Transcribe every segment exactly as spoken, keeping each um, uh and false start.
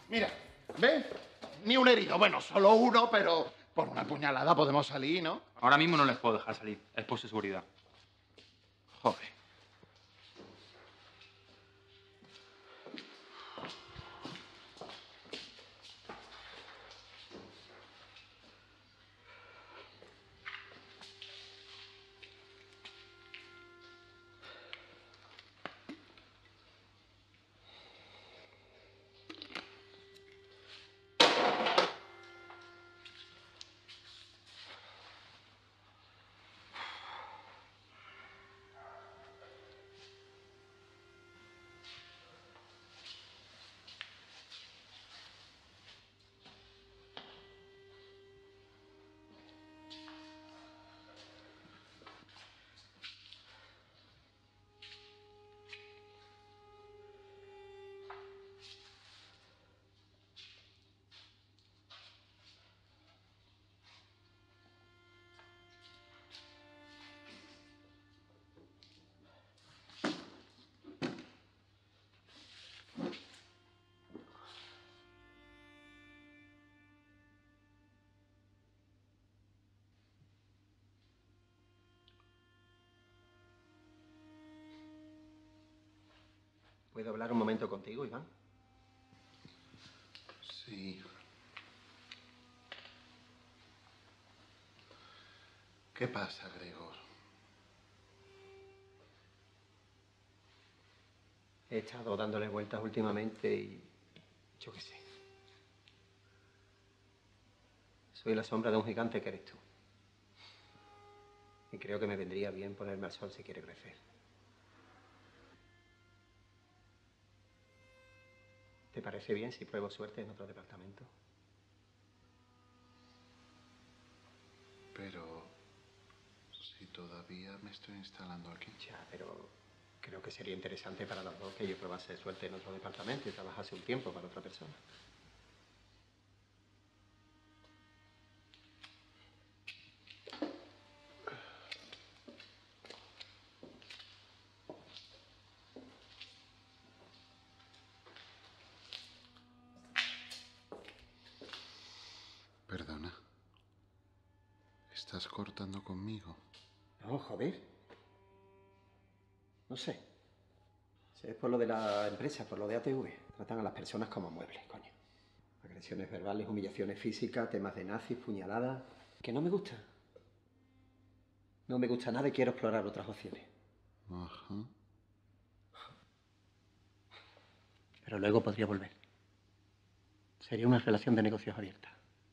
Mira, ¿ves? Ni un herido. Bueno, solo uno, pero por una puñalada podemos salir, ¿no? Ahora mismo no les puedo dejar salir. Es por su seguridad. Joder. ¿Puedo hablar un momento contigo, Iván? Sí. ¿Qué pasa, Gregor? He estado dándole vueltas últimamente y... yo qué sé. Soy la sombra de un gigante que eres tú. Y creo que me vendría bien ponerme al sol si quiere crecer. ¿Te parece bien si pruebo suerte en otro departamento? Pero... si todavía me estoy instalando aquí. Ya, pero creo que sería interesante para los dos que yo probase suerte en otro departamento y trabajase un tiempo para otra persona. Perdona. ¿Estás cortando conmigo? No, joder. No sé. Si es por lo de la empresa, por lo de A T V. Tratan a las personas como muebles, coño. Agresiones verbales, humillaciones físicas, temas de nazis, puñaladas... Que no me gusta. No me gusta nada y quiero explorar otras opciones. Ajá. Pero luego podría volver. Sería una relación de negocios abierta.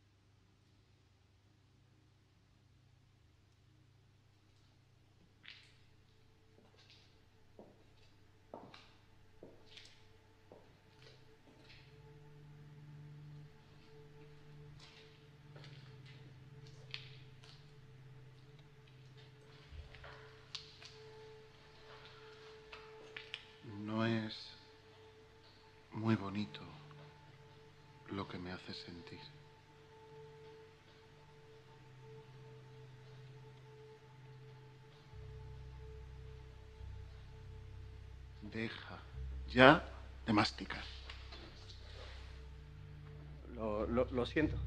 No es muy bonito lo que me hace sentir. Deja ya de masticar. Lo, lo, lo siento.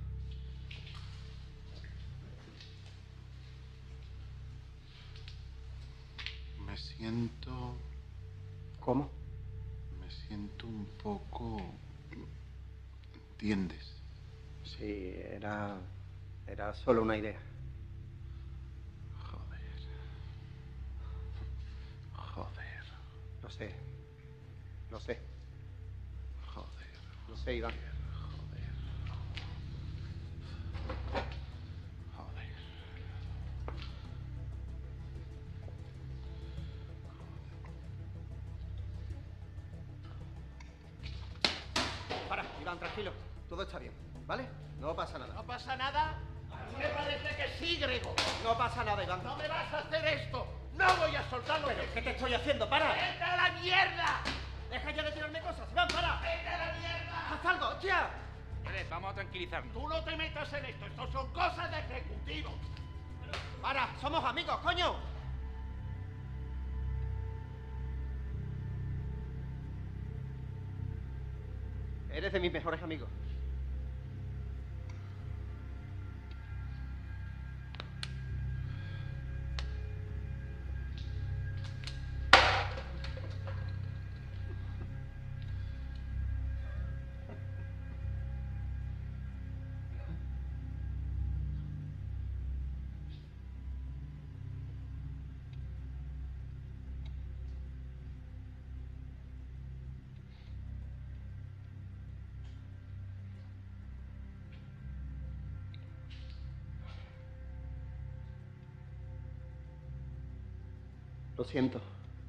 Me siento... ¿Cómo? Me siento un poco... ¿Entiendes? Sí, era... era solo una idea. Joder. Joder. Lo sé. Lo sé. Joder. Lo sé, Iván. Joder. Joder. Para, Iván, tranquilo. Todo está bien, ¿vale? No pasa nada. ¿No pasa nada? A mí me parece que sí, Grego. No pasa nada, Iván. ¡No me vas a hacer esto! ¡No voy a soltarlo! ¿Pero qué te estoy haciendo? ¡Para! ¡Vete a la mierda! ¡Deja ya de tirarme cosas! ¡Iván, para! ¡Vete a la mierda! ¡Haz algo, ya! Vale, vamos a tranquilizarnos. Tú no te metas en esto. Esto son cosas de ejecutivos. ¡Para! ¡Somos amigos, coño! Eres de mis mejores amigos. Lo siento.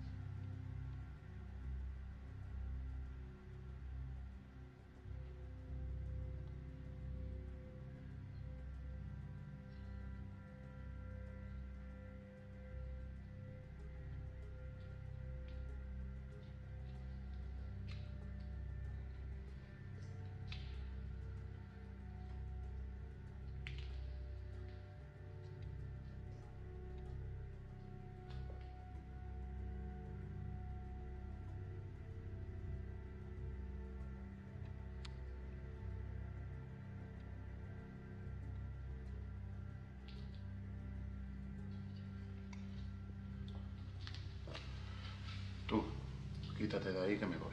Tú, quítate de ahí que me voy.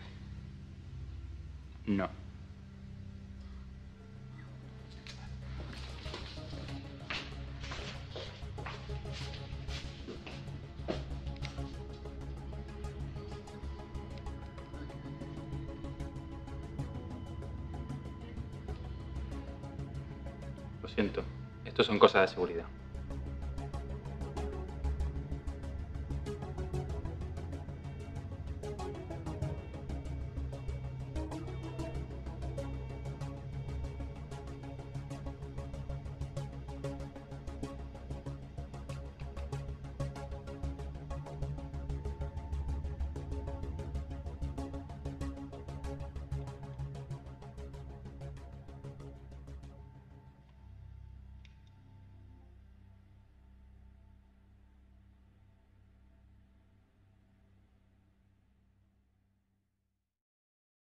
No. Lo siento. Esto son cosas de seguridad.